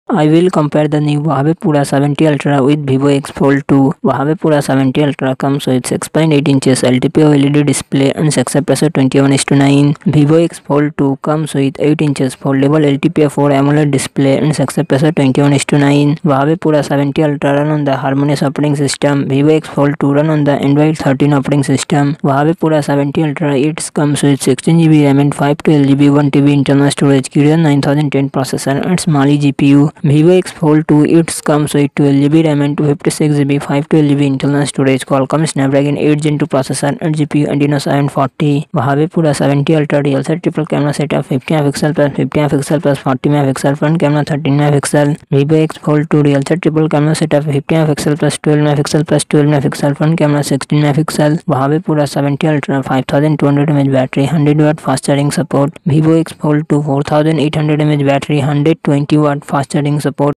I will compare the new Huawei Pura 70 Ultra with Vivo X Fold 2. Huawei Pura 70 Ultra comes with 6.8 inches LTPO LED display and success ratio 21:9. Vivo X Fold 2 comes with 8 inches foldable LTPO4 AMOLED display and success ratio 21:9. Huawei Pura 70 Ultra run on the Harmonious operating system. Vivo X Fold 2 run on the Android 13 operating system. Huawei Pura 70 Ultra it comes with 16GB RAM and 512GB 1TB internal storage, Kirin 9010 processor and Mali GPU. Vivo X Fold 2 it comes with 12GB RAM and 256GB 512GB internal storage, Qualcomm Snapdragon 8 Gen 2 processor and GPU Adreno 740. Huawei Pura 70 Ultra real set triple camera setup 50 MP plus 50 MP plus 40 MP front camera 13 MP. Vivo X Fold 2 real set triple camera setup 50 MP plus 12 MP plus 12 MP front camera 16 MP. Huawei Pura 70 Ultra 5200 mAh battery, 100 watt fast charging support. Vivo X Fold 2 4800 mAh battery, 120 watt fast charging support.